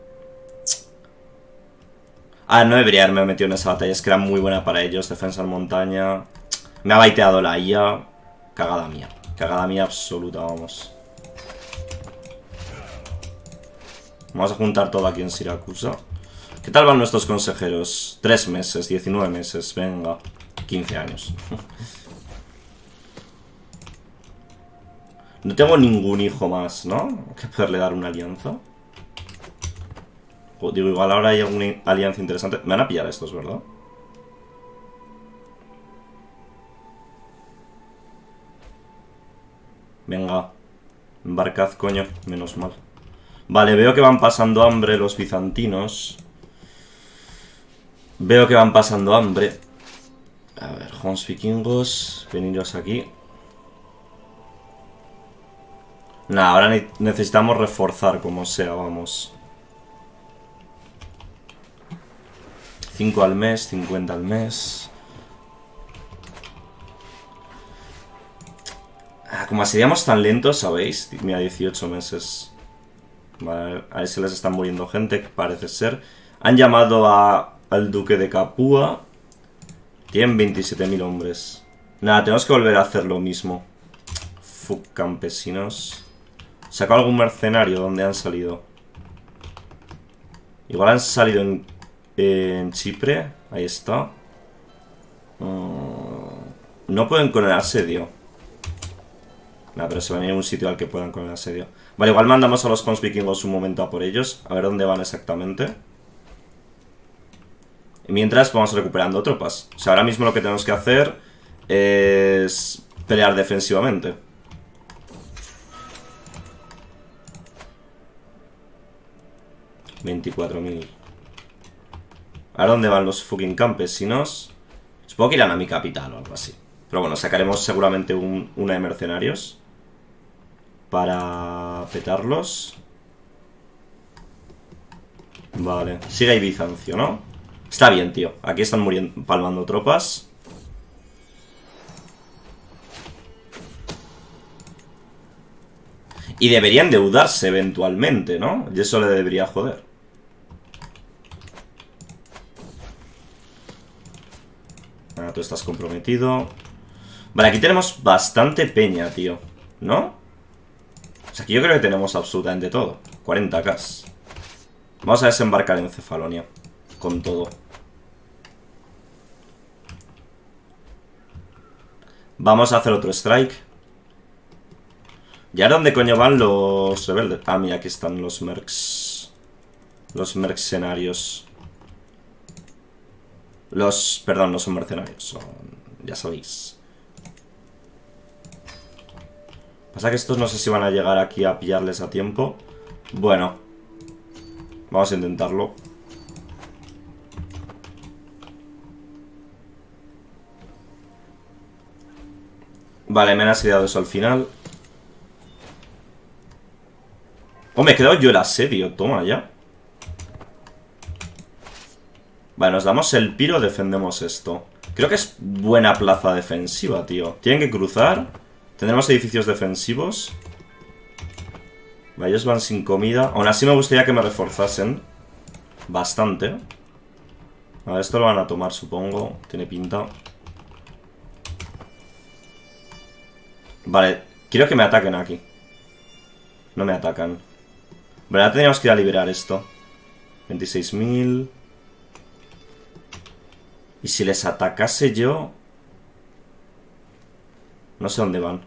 Speaker 1: Ah, no debería haberme metido en esa batalla, es que era muy buena para ellos. Defensa en montaña. Me ha baiteado la IA. Cagada mía. Cagada mía absoluta, vamos. Vamos a juntar todo aquí en Siracusa. ¿Qué tal van nuestros consejeros? 3 meses, 19 meses, venga. 15 años. No tengo ningún hijo más, ¿no? Que poderle dar una alianza. Digo, igual ahora hay alguna alianza interesante. Me van a pillar estos, ¿verdad? Venga. Embarcad, coño. Menos mal. Vale, veo que van pasando hambre los bizantinos. Veo que van pasando hambre. A ver, Hons vikingos. Veniros aquí. Nah, ahora necesitamos reforzar como sea, vamos. 5 al mes, 50 al mes. Como asediamos tan lentos, ¿sabéis? Mira, 18 meses. Vale, ahí se les están muriendo gente, parece ser. Han llamado al duque de Capua. Tienen 27.000 hombres. Nada, tenemos que volver a hacer lo mismo. Fuck, campesinos. ¿Sacó algún mercenario? ¿Dónde han salido? Igual han salido en Chipre. Ahí está. No pueden con el asedio. Nada, pero se van a ir a un sitio al que puedan con el asedio. Vale, igual mandamos a los Hons vikingos un momento a por ellos. A ver dónde van exactamente. Y mientras vamos recuperando tropas. O sea, ahora mismo lo que tenemos que hacer es pelear defensivamente. $24.000. ¿A dónde van los fucking campesinos? Supongo que irán a mi capital o algo así. Pero bueno, sacaremos seguramente una de mercenarios para petarlos. Vale, sigue ahí Bizancio, ¿no? Está bien, tío. Aquí están muriendo, palmando tropas. Y deberían endeudarse eventualmente, ¿no? Y eso le debería joder. Ah, tú estás comprometido. Vale, aquí tenemos bastante peña, tío. ¿No? O sea, aquí yo creo que tenemos absolutamente todo. 40k. Vamos a desembarcar en Cefalonia. Con todo. Vamos a hacer otro strike. ¿Y ahora dónde coño van los rebeldes? Ah, mira, aquí están los mercs. Los mercenarios. Perdón, no son mercenarios, son... ya sabéis. Pasa que estos no sé si van a llegar aquí a pillarles a tiempo. Bueno. Vamos a intentarlo. Vale, me han asediado eso al final. Oh, me he quedado yo el asedio. Toma ya. Vale, nos damos el piro, defendemos esto. Creo que es buena plaza defensiva, tío. Tienen que cruzar. Tendremos edificios defensivos. Vale, ellos van sin comida. Aún así me gustaría que me reforzasen bastante. A ver, esto lo van a tomar, supongo. Tiene pinta. Vale, quiero que me ataquen aquí. No me atacan. Vale, ahora tendríamos que ir a liberar esto. 26.000. Y si les atacase yo... no sé dónde van.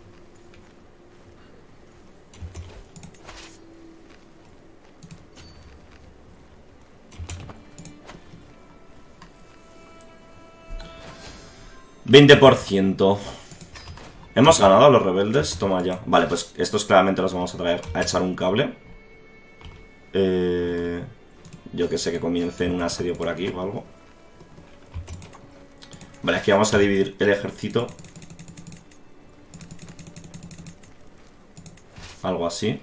Speaker 1: $20%. ¿Hemos ganado a los rebeldes? Toma ya. Vale, pues estos claramente los vamos a traer a echar un cable. Yo que sé, que comiencen un asedio por aquí o algo. Vale, aquí vamos a dividir el ejército. Algo así.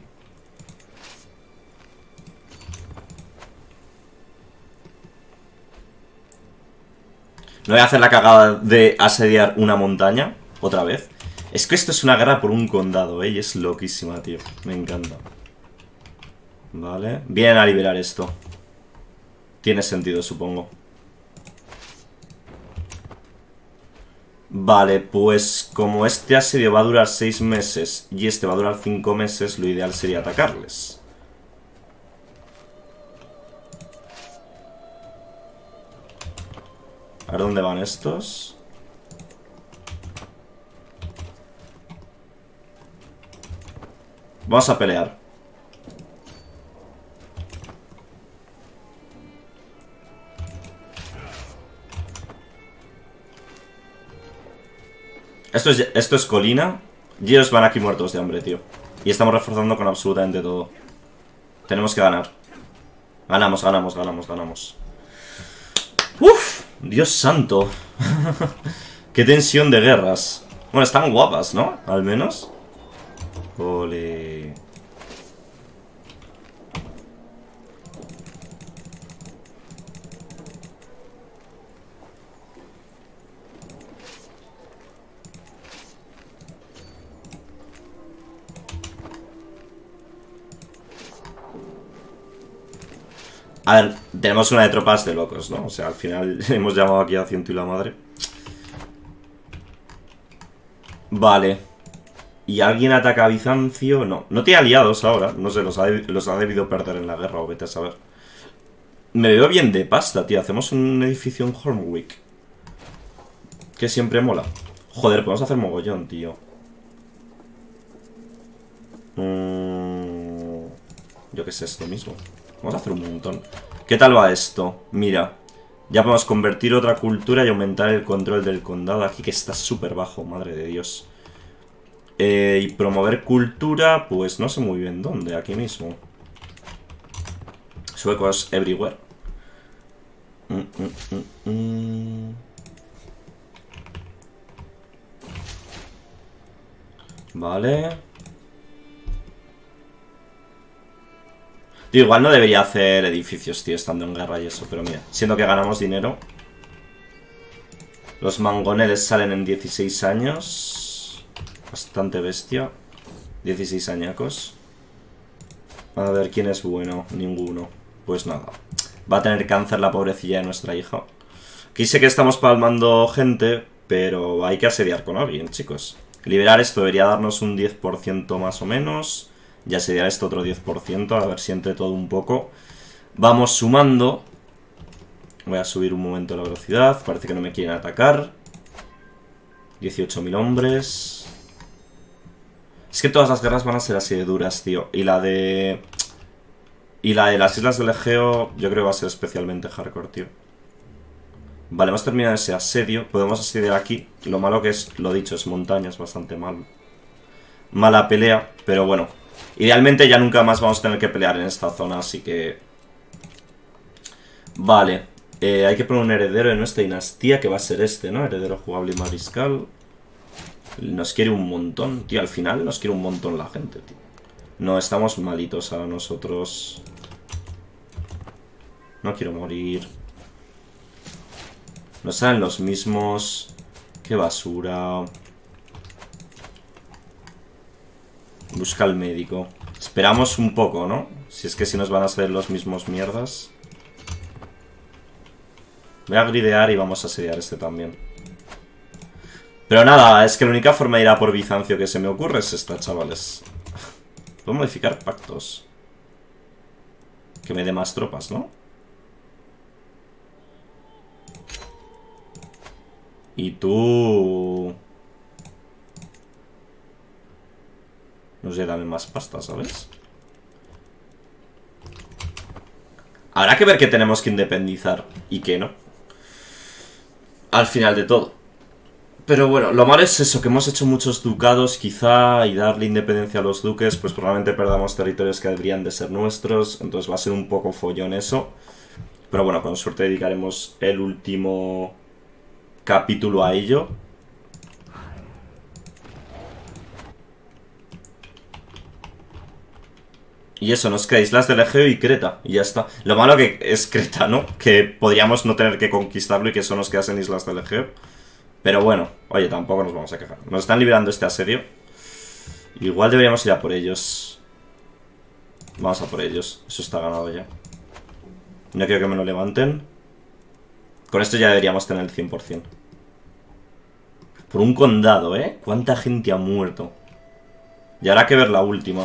Speaker 1: No voy a hacer la cagada de asediar una montaña otra vez. Es que esto es una guerra por un condado, y es loquísima, tío. Me encanta. Vale. Vienen a liberar esto. Tiene sentido, supongo. Vale, pues como este asedio va a durar 6 meses y este va a durar 5 meses, lo ideal sería atacarles. A ver dónde van estos. Vamos a pelear. Esto es colina. Y ellos van aquí muertos de hambre, tío. Y estamos reforzando con absolutamente todo. Tenemos que ganar. Ganamos, ganamos, ganamos, ganamos. ¡Uf! Dios santo. Qué tensión de guerras. Bueno, están guapas, ¿no? Al menos. Ole. A ver, tenemos una de tropas de locos, ¿no? O sea, al final hemos llamado aquí a Ciento y la madre. Vale. ¿Y alguien ataca a Bizancio? No. No tiene aliados ahora. No sé, los ha debido perder en la guerra o vete a saber. Me veo bien de pasta, tío. Hacemos un edificio en Hornwick. Que siempre mola. Joder, podemos hacer mogollón, tío. Yo qué sé, es lo mismo. Vamos a hacer un montón. ¿Qué tal va esto? Mira. Ya podemos convertir otra cultura y aumentar el control del condado aquí, que está súper bajo, madre de Dios. Y promover cultura, pues no sé muy bien dónde, aquí mismo. Suecos everywhere. Vale. Tío, igual no debería hacer edificios, tío, estando en guerra y eso, pero mira, siendo que ganamos dinero. Los mangoneles salen en 16 años. Bastante bestia. 16 añacos. A ver, ¿quién es bueno? Ninguno. Pues nada. Va a tener cáncer la pobrecilla de nuestra hija. Aquí sé que estamos palmando gente, pero hay que asediar con alguien, chicos. Liberar esto debería darnos un 10% más o menos. Y asediar esto otro 10%, a ver si entre todo un poco. Vamos sumando. Voy a subir un momento la velocidad. Parece que no me quieren atacar. 18.000 hombres. Es que todas las guerras van a ser así de duras, tío. Y la de las Islas del Egeo yo creo que va a ser especialmente hardcore, tío. Vale, hemos terminado ese asedio. Podemos asediar aquí. Lo malo que es, lo dicho, es montaña, es bastante malo. Mala pelea, pero bueno. Idealmente ya nunca más vamos a tener que pelear en esta zona, así que... Vale. Hay que poner un heredero en nuestra dinastía, que va a ser este, ¿no? Heredero jugable y mariscal. Nos quiere un montón, tío. Al final nos quiere un montón la gente, tío. No, estamos malitos a nosotros. No quiero morir. Nos salen los mismos. Qué basura. Busca al médico. Esperamos un poco, ¿no? Si es que si nos van a salir los mismos mierdas. Voy a gridear y vamos a asediar este también. Pero nada, es que la única forma de ir a por Bizancio que se me ocurre es esta, chavales. Puedo modificar pactos. Que me dé más tropas, ¿no? Y tú... No sé, dame más pasta, ¿sabes? Habrá que ver qué tenemos que independizar y qué no. Al final de todo. Pero bueno, lo malo es eso, que hemos hecho muchos ducados quizá, y darle independencia a los duques, pues probablemente perdamos territorios que deberían de ser nuestros, entonces va a ser un poco follón eso. Pero bueno, con suerte dedicaremos el último capítulo a ello. Y eso, nos queda Islas del Egeo y Creta, y ya está. Lo malo que es Creta, ¿no? Que podríamos no tener que conquistarlo y que eso nos quedase en Islas del Egeo. Pero bueno, oye, tampoco nos vamos a quejar. Nos están liberando este asedio. Igual deberíamos ir a por ellos. Vamos a por ellos, eso está ganado ya. No quiero que me lo levanten. Con esto ya deberíamos tener el 100%. Por un condado, ¿eh? ¿Cuánta gente ha muerto? Y habrá que ver la última.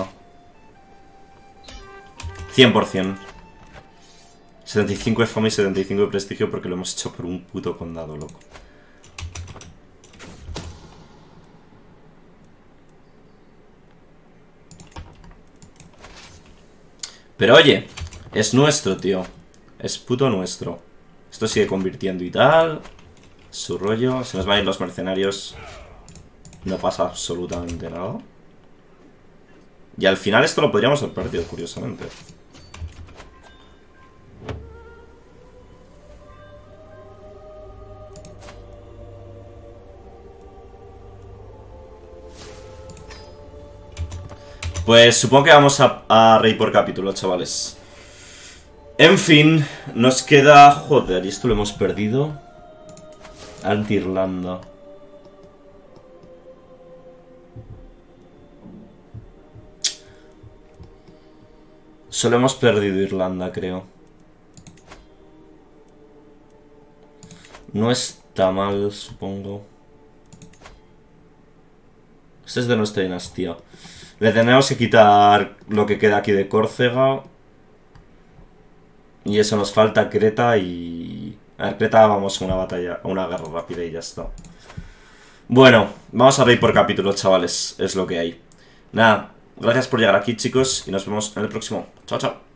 Speaker 1: 100%. 75 de fama y 75 de prestigio porque lo hemos hecho por un puto condado, loco. Pero oye, es nuestro, tío. Es puto nuestro. Esto sigue convirtiendo y tal. Su rollo. Se nos van a ir los mercenarios. No pasa absolutamente nada. Y al final esto lo podríamos haber perdido, curiosamente. Pues supongo que vamos a rey por capítulo, chavales. En fin, nos queda... Joder, y esto lo hemos perdido. Anti-Irlanda. Solo hemos perdido Irlanda, creo. No está mal, supongo. Este es de nuestra dinastía. Le tenemos que quitar lo que queda aquí de Córcega. Y eso nos falta Creta y... A ver, Creta vamos a una batalla, a una guerra rápida y ya está. Bueno, vamos a rey por capítulo, chavales. Es lo que hay. Nada, gracias por llegar aquí, chicos. Y nos vemos en el próximo. Chao, chao.